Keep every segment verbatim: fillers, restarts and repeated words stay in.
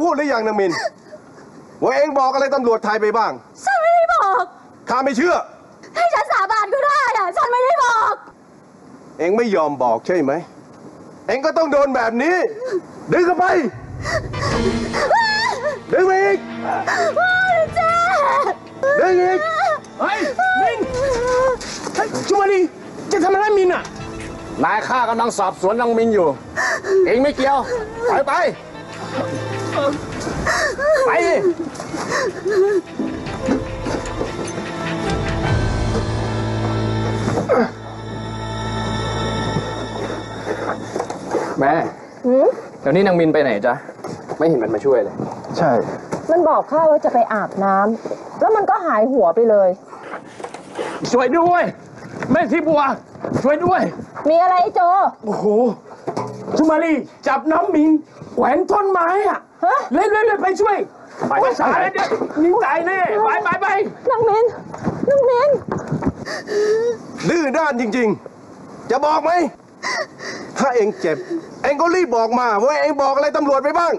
พูดหรือยังนางมินว่าเองบอกอะไรตำรวจไทยไปบ้างฉันไม่ได้บอกข้าไม่เชื่อให้ฉันสาบานก็ได้อะฉันไม่ได้บอกเองไม่ยอมบอกใช่ไหมเองก็ต้องโดนแบบนี้ดึงเข้าไปดึงอีกเจ๊ดึงอีกเฮ้ยมินชุมาลีจะทำอะไรมินอ่ะนายข้ากำลังสอบสวนนางมินอยู่เองไม่เกี่ยวไปไปไปแม่เดี๋ยวนี้นางมินไปไหนจ๊ะไม่เห็นมันมาช่วยเลยใช่มันบอกข้าว่าจะไปอาบน้ำแล้วมันก็หายหัวไปเลยช่วยด้วยแม่ที่บัวช่วยด้วยมีอะไรโจโอ้โหชุมาลีจับน้ำมินแขวนต้นไม้อะเล่นเล่นไปช่วยไปสายเดี๋ยวนิ่งใจแน่ไปไปไปนางมินนางมินดื้อด้านจริงๆจะบอกไหมถ้าเองเจ็บเองก็รีบบอกมาว่าเองบอกอะไรตำรวจไปบ้าง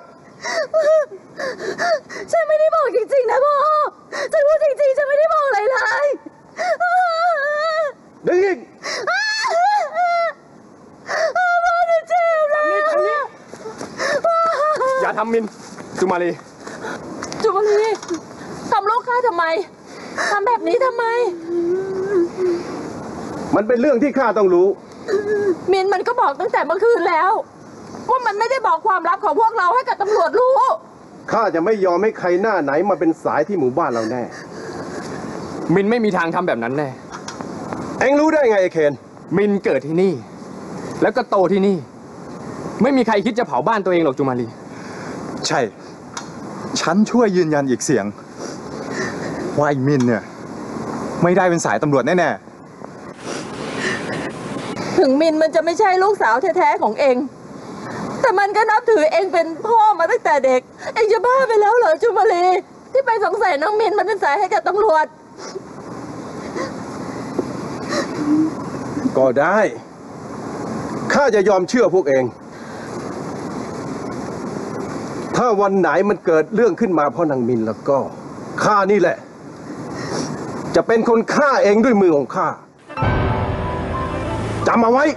ฉันไม่ได้บอกจริงๆนะพ่อฉันพูดจริงๆฉันไม่ได้บอกอะไรเลยดึงอีกพ่อจะเจ็บนะอย่าทำมินจุมาลีจุมาลีทำลูกข้าทำไมทำแบบนี้ทำไมมันเป็นเรื่องที่ข้าต้องรู้มินมันก็บอกตั้งแต่เมื่อคืนแล้วว่ามันไม่ได้บอกความลับของพวกเราให้กับตำรวจรู้ข้าจะไม่ยอมให้ใครหน้าไหนมาเป็นสายที่หมู่บ้านเราแน่มินไม่มีทางทำแบบนั้นแน่เอ็งรู้ได้ไงไอ้เคนมินเกิดที่นี่แล้วก็โตที่นี่ไม่มีใครคิดจะเผาบ้านตัวเองหรอกจุมาลีใช่ฉันช่วยยืนยันอีกเสียงว่าไอ้มินเนี่ยไม่ได้เป็นสายตำรวจแน่ๆถึงมินมันจะไม่ใช่ลูกสาวแท้ๆของเองแต่มันก็นับถือเองเป็นพ่อมาตั้งแต่เด็กเองจะบ้าไปแล้วเหรอจุมาลีที่ไปสงสัยน้องมินมันเป็นสายให้กับตำรวจก็ได้ข้าจะยอมเชื่อพวกเองถ้าวันไหนมันเกิดเรื่องขึ้นมาเพราะนางมินแล้วก็ข้านี่แหละจะเป็นคนฆ่าเองด้วยมือของข้าจำเอาไว้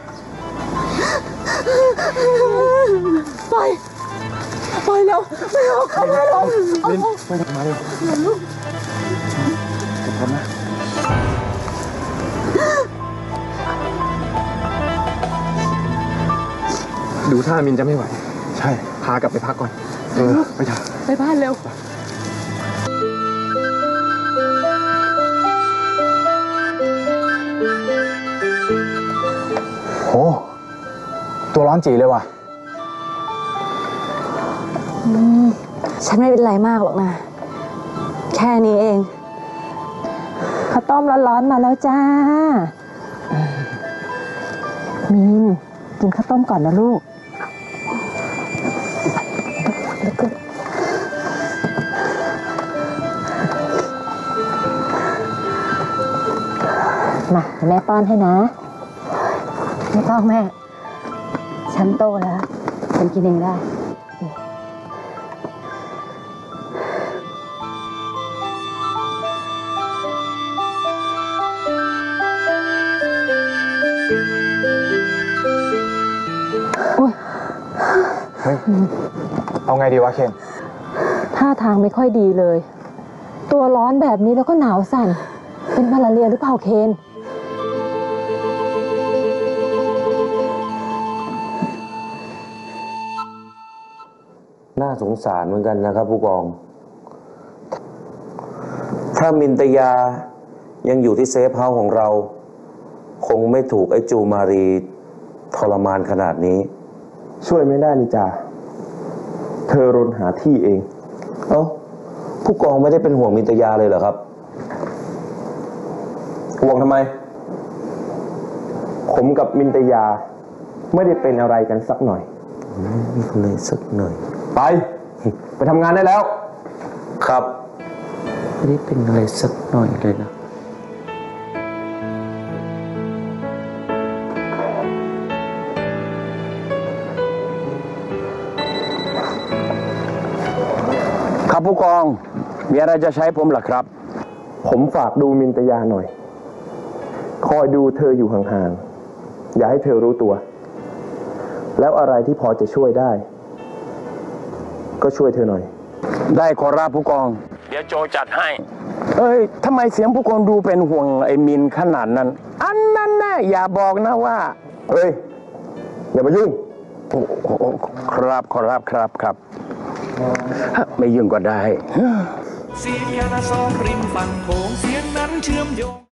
ไปไปแล้วไปเอาเข้ามาลงมินไปทำไมจะทำนะดูท่ามินจะไม่ไหวใช่พากลับไปพักก่อนเออไปเถอะไปบ้านเร็วโหตัวร้อนจีเลยว่ะฉันไม่เป็นไรมากหรอกนะแค่นี้เองข้าวต้มร้อนๆมาแล้วจ้ามินกินข้าวต้มก่อนนะลูกมาแม่ป้อนให้นะไม่ต้องแม่ฉันโตแล้วฉันกินเองได้เฮ้ยเอาไงดีวะเคนท่าทางไม่ค่อยดีเลยตัวร้อนแบบนี้แล้วก็หนาวสั่นเป็นมาลาเรียหรือเปล่าเคนน่าสงสารเหมือนกันนะครับผู้กองถ้ามินตยายังอยู่ที่เซฟเฮาส์ของเราคงไม่ถูกไอ้จูมารีทรมานขนาดนี้ช่วยไม่ได้นี่จ่าเธอรนหาที่เองเอ้าผู้กองไม่ได้เป็นห่วงมินตยาเลยเหรอครับห่วงทำไมผมกับมินตยาไม่ได้เป็นอะไรกันสักหน่อยไม่เลยสักหน่อยไปไปทำงานได้แล้วครับไม่ได้เป็นอะไรสักหน่อยเลยนะครับผู้กอง มีอะไรจะใช้ผมล่ะครับผมฝากดูมินตยาหน่อย คอยดูเธออยู่ห่างๆ อย่าให้เธอรู้ตัว แล้วอะไรที่พอจะช่วยได้ ก็ช่วยเธอหน่อยได้ขอรับผู้กอง เดี๋ยวโจจัดให้ เอ้ยทำไมเสียงผู้กองดูเป็นห่วงไอ้มินขนาดนั้น อันนั้นแน่อย่าบอกนะว่าเฮ้ย อย่ามายุ่งโอ้โอ้ครับขอรับครับครับ ไม่ยุ่งก็ได้เสียงยานาซองริมฝั่งโขงเสียงนั้นเชื่อมโยง